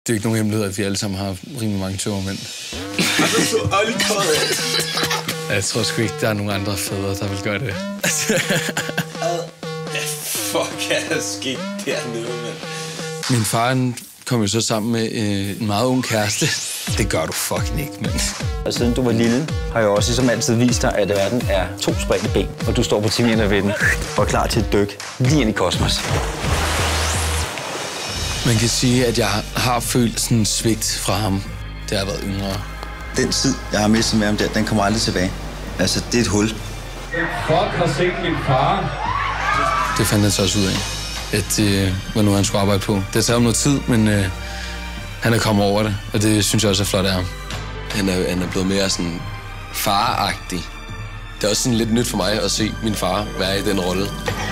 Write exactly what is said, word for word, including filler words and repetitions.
Det er ikke nogen hemmelighed, at vi alle sammen har rimelig mange tømmermænd. Jeg tror sgu ikke, der er nogen andre fædre, der vil gøre det. Hvad fuck er der sket dernede, mand? Min far kom jo så sammen med øh, en meget ung kæreste. Det gør du fucking ikke, mand. Og siden du var lille, har jeg også som altid vist dig, at verden er to spredte ben, og du står på timierne ved den og er klar til et dyk lige ind i kosmos. Man kan sige, at jeg har følt sådan en svigt fra ham, da jeg har været yngre. Den tid, jeg har mistet med ham der, den kommer aldrig tilbage. Altså, det er et hul. Fuck har set min far. Det fandt han så også ud af, at det var noget, han skulle arbejde på. Det tager om noget tid, men øh, han er kommet over det, og det synes jeg også er flot af ham. Han er, han er blevet mere sådan faragtig. Det er også sådan lidt nyt for mig at se min far være i den rolle.